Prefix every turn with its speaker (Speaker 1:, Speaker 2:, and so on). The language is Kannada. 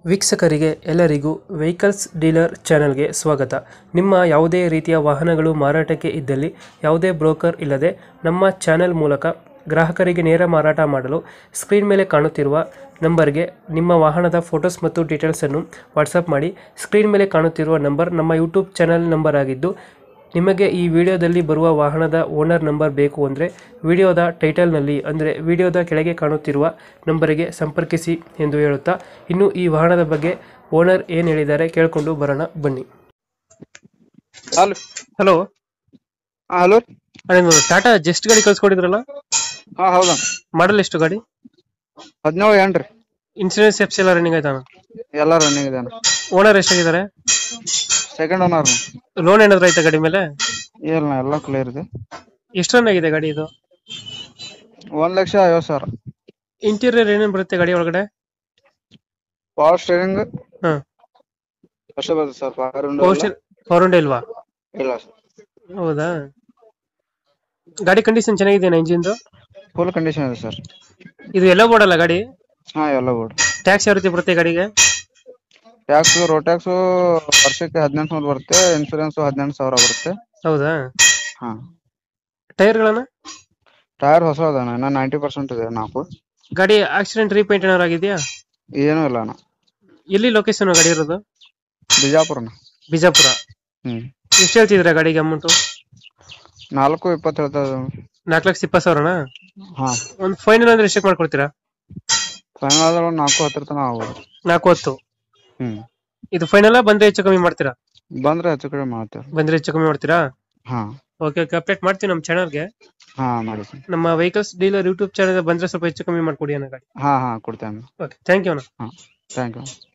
Speaker 1: ವೀಕ್ಷಕರಿಗೆ ಎಲ್ಲರಿಗೂ ವೆಹಿಕಲ್ಸ್ ಡೀಲರ್ ಚಾನೆಲ್ಗೆ ಸ್ವಾಗತ. ನಿಮ್ಮ ಯಾವುದೇ ರೀತಿಯ ವಾಹನಗಳು ಮಾರಾಟಕ್ಕೆ ಇದ್ದಲ್ಲಿ ಯಾವುದೇ ಬ್ರೋಕರ್ ಇಲ್ಲದೆ ನಮ್ಮ ಚಾನೆಲ್ ಮೂಲಕ ಗ್ರಾಹಕರಿಗೆ ನೇರ ಮಾರಾಟ ಮಾಡಲು ಸ್ಕ್ರೀನ್ ಮೇಲೆ ಕಾಣುತ್ತಿರುವ ನಂಬರ್ಗೆ ನಿಮ್ಮ ವಾಹನದ ಫೋಟೋಸ್ ಮತ್ತು ಡೀಟೇಲ್ಸನ್ನು ವಾಟ್ಸಪ್ ಮಾಡಿ. ಸ್ಕ್ರೀನ್ ಮೇಲೆ ಕಾಣುತ್ತಿರುವ ನಂಬರ್ ನಮ್ಮ ಯೂಟ್ಯೂಬ್ ಚಾನೆಲ್ ನಂಬರ್ ಆಗಿದ್ದು, ನಿಮಗೆ ಈ ವಿಡಿಯೋದಲ್ಲಿ ಬರುವ ವಾಹನದ ಓನರ್ ನಂಬರ್ ಬೇಕು ಅಂದರೆ ವಿಡಿಯೋದ ಟೈಟಲ್ನಲ್ಲಿ ಅಂದರೆ ವಿಡಿಯೋದ ಕೆಳಗೆ ಕಾಣುತ್ತಿರುವ ನಂಬರಿಗೆ ಸಂಪರ್ಕಿಸಿ ಎಂದು ಹೇಳುತ್ತಾ, ಇನ್ನು ಈ ವಾಹನದ ಬಗ್ಗೆ ಓನರ್ ಏನು ಹೇಳಿದ್ದಾರೆ ಕೇಳಿಕೊಂಡು ಬರೋಣ ಬನ್ನಿ.
Speaker 2: ಹಲೋ.
Speaker 1: Hello
Speaker 2: hello.
Speaker 1: ಅದೇ ಟಾಟಾ ಜಸ್ಟ್ ಗಾಡಿ ಕಳ್ಸ್ಕೊಟ್ಟಿದ್ರಲ್ಲ,
Speaker 2: ಹಾ ಹೌದಾ.
Speaker 1: ಮಾಡಲ್ ಎಷ್ಟು ಗಾಡಿ?
Speaker 2: 17 ಏನ್ರಿ?
Speaker 1: ಇನ್ಸೂರೆನ್ಸ್ ಎಫ್ಸಿ ಎಲ್ಲ ರನ್ನಿಂಗ್ ಆಯ್ತಾನ?
Speaker 2: ಎಲ್ಲ ರನ್ನಿಂಗ್ ಇದೆ.
Speaker 1: ಓನರ್ ಎಷ್ಟಾಗಿದ್ದಾರೆ?
Speaker 2: Second owner.
Speaker 1: ಲೋನ್ ಏನಾದ್ರು ಆಯ್ತಾ ಗಾಡಿ ಮೇಲೆ?
Speaker 2: ಇಲ್ಲ, ಎಲ್ಲ ಕ್ಲಿಯರ್ ಇದೆ.
Speaker 1: ಎಷ್ಟು ರನ್ ಆಗಿದೆ ಗಾಡಿ ಇದು?
Speaker 2: 1,50,000.
Speaker 1: ಇಂಟೀರಿಯರ್ ಏನೇನು ಬರುತ್ತೆ ಗಾಡಿ ಒಳಗಡೆ?
Speaker 2: ಪವರ್ ಸ್ಟೇರಿಂಗ್
Speaker 1: ಹಾ,
Speaker 2: ಅಷ್ಟೇ ಬರುತ್ತೆ ಸರ್.
Speaker 1: ಪವರ್ ವಿಂಡೋ ಇಲ್ವಾ?
Speaker 2: ಇಲ್ಲ,
Speaker 1: ಹೌದಾ. ಗಾಡಿ ಕಂಡೀಷನ್ ಚೆನ್ನಾಗಿದೆಯಾ ಇಂಜಿನ್ದು?
Speaker 2: ಫುಲ್ ಕಂಡೀಷನ್ ಇದೆ ಸರ್.
Speaker 1: ಇದು ಎಲ್ಲ ಬೋರ್ಡಲ್ಲ ಗಾಡಿ?
Speaker 2: ಹಾ, ಎಲ್ಲ ಬೋರ್ಡ್.
Speaker 1: ಟ್ಯಾಕ್ಸ್ ಯಾವ ರೀತಿ ಬರುತ್ತೆ ಗಾಡಿಗೆ?
Speaker 2: ಟ್ಯಾಕ್ಸ್, ರೋಡ್ ಟ್ಯಾಕ್ಸ್ ವರ್ಷಕ್ಕೆ 1800 ಬರುತ್ತೆ. ಇನ್ಸೂರೆನ್ಸ್ 18,000 ಬರುತ್ತೆ.
Speaker 1: ಹೌದಾ.
Speaker 2: ಹಾ.
Speaker 1: ಟೈರ್ಗಳನ್ನ?
Speaker 2: ಟೈರ್ ಹೊಸ ಅದಾನ, ಇನ್ನ 90% ಇದೆ. 4
Speaker 1: ಗಾಡಿ ಆಕ್ಸಿಡೆಂಟ್ ರೀಪೇಂಟ್ ಏನಾರು ಆಗಿದೆಯಾ?
Speaker 2: ಏನೂ ಇಲ್ಲ ಅಣ್ಣ.
Speaker 1: ಎಲ್ಲಿ ಲೊಕೇಶನ್ ಗಾಡಿ ಇರೋದು?
Speaker 2: ಬಿಜಾಪುರನ.
Speaker 1: ಬಿಜಾಪುರ. ಎಷ್ಟು ಹೇಳ್ತಿದ್ರ ಗಾಡಿಗೆ ಅಮೌಂಟ್?
Speaker 2: 4,20 ಹೇಳ್ತಾ.
Speaker 1: 4,20,000ನಾ?
Speaker 2: ಹಾ.
Speaker 1: ಒಂದು ಫೈನಲ್ ಅಂದ್ರೆ ಎಷ್ಟಕ್ಕೆ ಮಾಡ್ಕೊಡ್ತೀರಾ?
Speaker 2: ಫೈನಲ್ ಆದ್ರೆ 4,10 ತನಕ ಆಗ್ಬೋದು.
Speaker 1: 4,10. ಇದು ಫೈನಲ್ ಬಂದ್ರೆ ಹೆಚ್ಚು ಕಮ್ಮಿ ಮಾಡ್ತೀರಾ?
Speaker 2: ಬಂದ್ರೆ ಹೆಚ್ಚು ಕಡಿಮೆ ಮಾಡ್ತೇವೆ.
Speaker 1: ಬಂದ್ರೆ ಹೆಚ್ಚು ಕಮ್ಮಿ ಮಾಡ್ತೀರಾ?
Speaker 2: ಹಾ.
Speaker 1: ಓಕೆ, ಅಪ್ಡೇಟ್ ಮಾಡ್ತೀವಿ ನಮ್ಮ ಚಾನಲ್ಗೆ.
Speaker 2: ಹಾ, ಮಾಡಿ.
Speaker 1: ನಮ್ಮ ವೆಹಿಕಲ್ಸ್ ಡೀಲರ್ ಯೂಟ್ಯೂಬ್ ಚಾನಲ್ ಬಂದ್ರೆ ಸ್ವಲ್ಪ ಹೆಚ್ಚು ಕಮ್ಮಿ ಮಾಡ್ಕೊಡಿ ಅಣ್ಣ ಗಾಡಿ.
Speaker 2: ಹಾ, ಕೊಡ್ತೇನೆ.
Speaker 1: ಓಕೆ, ಥ್ಯಾಂಕ್ ಯು ಅಣ್ಣ.
Speaker 2: ಹಾ, ಥ್ಯಾಂಕ್ ಯು.